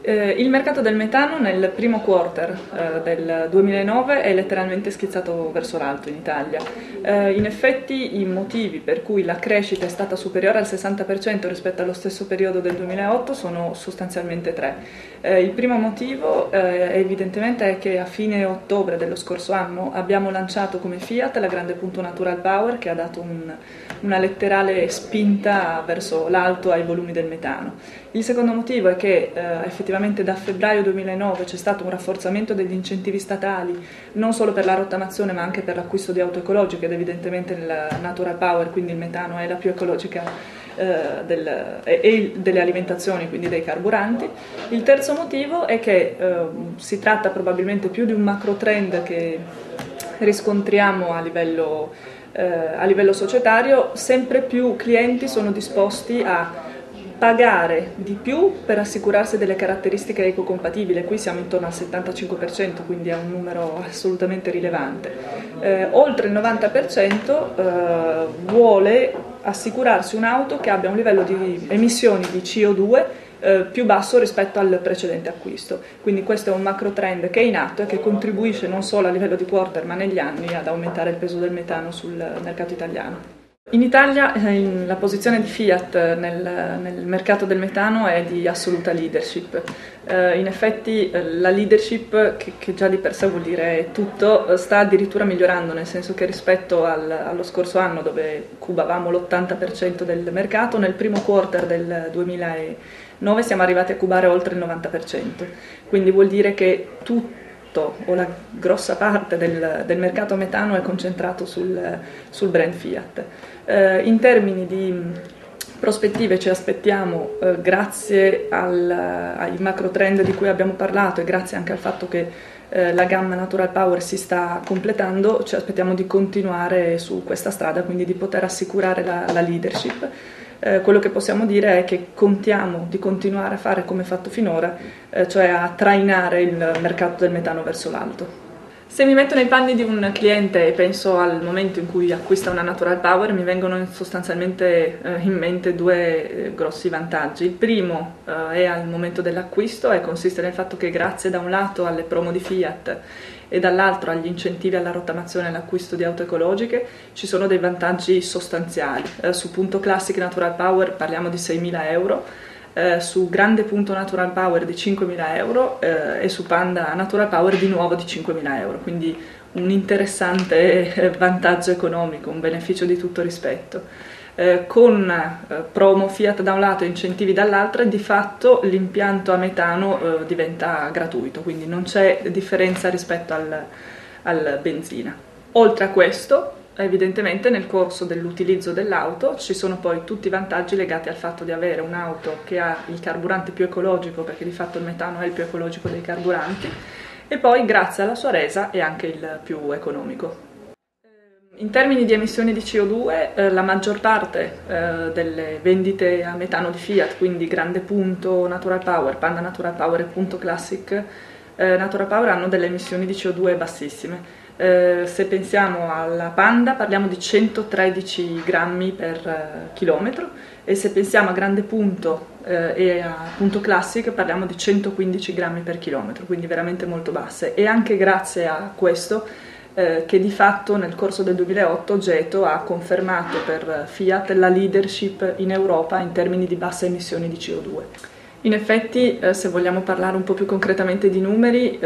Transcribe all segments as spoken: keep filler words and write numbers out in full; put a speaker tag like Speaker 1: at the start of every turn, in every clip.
Speaker 1: Eh, il mercato del metano nel primo quarter eh, del duemilanove è letteralmente schizzato verso l'alto in Italia. Eh, in effetti i motivi per cui la crescita è stata superiore al sessanta per cento rispetto allo stesso periodo del duemilaotto sono sostanzialmente tre. Eh, il primo motivo eh, evidentemente è che a fine ottobre dello scorso anno abbiamo lanciato come Fiat la grande punto Natural Power, che ha dato un, una letterale spinta verso l'alto ai volumi del metano. Il secondo motivo è che eh, effettivamente da febbraio duemilanove c'è stato un rafforzamento degli incentivi statali non solo per la rottamazione ma anche per l'acquisto di auto ecologiche, ed evidentemente il Natural Power, quindi il metano, è la più ecologica eh, del, e, e delle alimentazioni, quindi dei carburanti. Il terzo motivo è che eh, si tratta probabilmente più di un macro trend che riscontriamo a livello, eh, a livello societario. Sempre più clienti sono disposti a pagare di più per assicurarsi delle caratteristiche ecocompatibili. Qui siamo intorno al settantacinque per cento, quindi è un numero assolutamente rilevante. Eh, oltre il novanta per cento eh, vuole assicurarsi un'auto che abbia un livello di emissioni di C O due eh, più basso rispetto al precedente acquisto. Quindi questo è un macro trend che è in atto e che contribuisce non solo a livello di quarter ma negli anni ad aumentare il peso del metano sul mercato italiano. In Italia la posizione di Fiat nel, nel mercato del metano è di assoluta leadership. Eh, in effetti la leadership, che, che già di per sé vuol dire tutto, sta addirittura migliorando, nel senso che rispetto al, allo scorso anno, dove cubavamo l'ottanta per cento del mercato, nel primo quarter del duemilanove siamo arrivati a cubare oltre il novanta per cento. Quindi vuol dire che tutto o la grossa parte del, del mercato metano è concentrato sul, sul brand Fiat. Eh, in termini di prospettive ci aspettiamo, eh, grazie al, ai macro trend di cui abbiamo parlato e grazie anche al fatto che eh, la gamma Natural Power si sta completando, ci aspettiamo di continuare su questa strada, quindi di poter assicurare la, la leadership. Eh, quello che possiamo dire è che contiamo di continuare a fare come fatto finora, eh, cioè a trainare il mercato del metano verso l'alto. Se mi metto nei panni di un cliente e penso al momento in cui acquista una Natural Power, mi vengono sostanzialmente eh, in mente due eh, grossi vantaggi. Il primo eh, è al momento dell'acquisto e consiste nel fatto che grazie da un lato alle promo di Fiat e dall'altro agli incentivi alla rottamazione e all'acquisto di auto ecologiche ci sono dei vantaggi sostanziali. Eh, su Punto Classic Natural Power parliamo di seimila euro, eh, su Grande Punto Natural Power di cinquemila euro eh, e su Panda Natural Power di nuovo di cinquemila euro, quindi un interessante vantaggio economico, un beneficio di tutto rispetto. Eh, con eh, promo Fiat da un lato e incentivi dall'altro, di fatto l'impianto a metano eh, diventa gratuito, quindi non c'è differenza rispetto al, al benzina. Oltre a questo, evidentemente nel corso dell'utilizzo dell'auto ci sono poi tutti i vantaggi legati al fatto di avere un'auto che ha il carburante più ecologico, perché di fatto il metano è il più ecologico dei carburanti, e poi grazie alla sua resa è anche il più economico. In termini di emissioni di C O due, eh, la maggior parte eh, delle vendite a metano di Fiat, quindi Grande Punto Natural Power, Panda Natural Power e Punto Classic eh, Natural Power, hanno delle emissioni di C O due bassissime. Eh, se pensiamo alla Panda parliamo di centotredici grammi per eh, chilometro, e se pensiamo a Grande Punto eh, e a Punto Classic parliamo di centoquindici grammi per chilometro, quindi veramente molto basse. E anche grazie a questo Eh, che di fatto nel corso del duemilaotto Geto ha confermato per Fiat la leadership in Europa in termini di basse emissioni di C O due. In effetti, eh, se vogliamo parlare un po' più concretamente di numeri,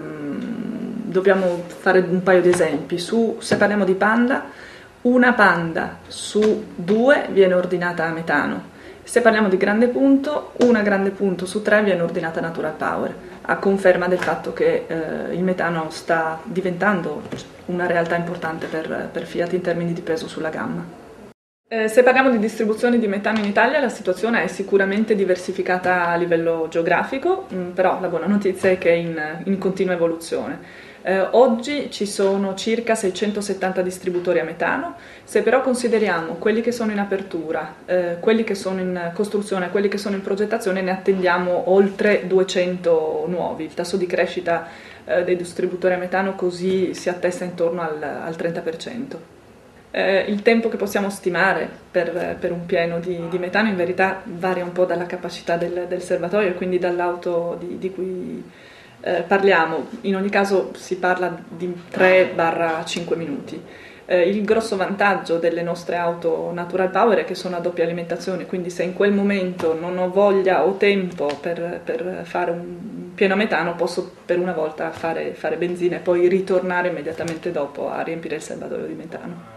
Speaker 1: ehm, dobbiamo fare un paio di esempi. Su, se parliamo di Panda, una Panda su due viene ordinata a metano. Se parliamo di Grande Punto, una Grande Punto su tre viene ordinata a Natural Power, a conferma del fatto che eh, il metano sta diventando una realtà importante per, per Fiat in termini di peso sulla gamma. Eh, se parliamo di distribuzione di metano in Italia, la situazione è sicuramente diversificata a livello geografico, mh, però la buona notizia è che è in, in continua evoluzione. Eh, oggi ci sono circa seicentosettanta distributori a metano. Se però consideriamo quelli che sono in apertura, eh, quelli che sono in costruzione, quelli che sono in progettazione, ne attendiamo oltre duecento nuovi. Il tasso di crescita eh, dei distributori a metano così si attesta intorno al, al trenta per cento. Eh, il tempo che possiamo stimare per, per un pieno di, di metano in verità varia un po' dalla capacità del, del serbatoio e quindi dall'auto di, di cui eh, parliamo. In ogni caso si parla di tre cinque minuti. Eh, il grosso vantaggio delle nostre auto Natural Power è che sono a doppia alimentazione, quindi se in quel momento non ho voglia o tempo per, per fare un pieno metano, posso per una volta fare, fare benzina e poi ritornare immediatamente dopo a riempire il serbatoio di metano.